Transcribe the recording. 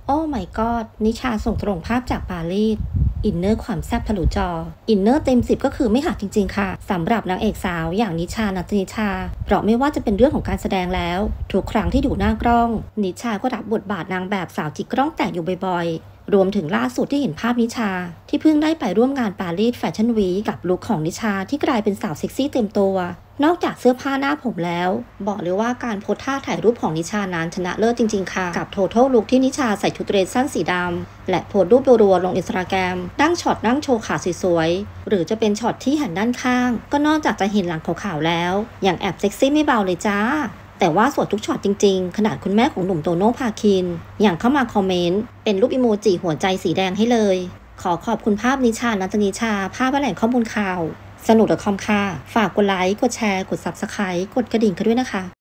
โอ้ my god นิชาส่งตรงภาพจากปารีสอินเนอร์ความแซ่บทะลุจออินเนอร์เต็ม10ก็คือไม่หักจริงๆค่ะสำหรับนางเอกสาวอย่างนิชานัทนิชาเพราะไม่ว่าจะเป็นเรื่องของการแสดงแล้วทุกครั้งที่อยู่หน้ากล้องนิชาก็รับบทบาทนางแบบสาวจิกกล้องแตกอยู่บ่อยๆรวมถึงล่าสุดที่เห็นภาพนิชาที่เพิ่งได้ไปร่วมงานปารีสแฟชั่นวีคกับลุคของนิชาที่กลายเป็นสาวเซ็กซี่เต็มตัวนอกจากเสื้อผ้าหน้าผมแล้วบอกเลยว่าการโพสท่าถ่ายรูปของนิชานั้นชนะเลิศจริงๆค่ะกับโททอลลุคที่นิชาใส่ชุดเดรสสั้นสีดำและโพสรูปรัวๆลงอินสตาแกรมนั่งช็อตนั่งโชว์ขาสวยๆหรือจะเป็นช็อตที่หันด้านข้างก็นอกจากจะเห็นหลังขาวๆแล้วอย่างแอบเซ็กซี่ไม่เบาเลยจ้าแต่ว่าสวยทุกช็อตจริงๆขนาดคุณแม่ของหนุ่มโตโน่พาคินอย่างเข้ามาคอมเมนต์เป็นรูปอีโมจิหัวใจสีแดงให้เลยขอขอบคุณภาพนิชานัทนิชาภาพแหล่งข้อมูลข่าวสนุก.com ค่ะฝากกดไลค์กดแชร์กด Subscribe กดกระดิ่งกันด้วยนะคะ